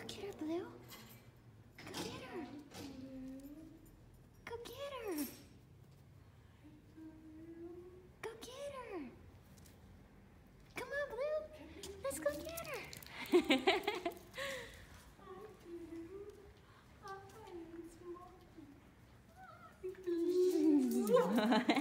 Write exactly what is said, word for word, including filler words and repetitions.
Go get her, Blue. Go get her. Go get her. Go get her. Come on, Blue. Let's go get her.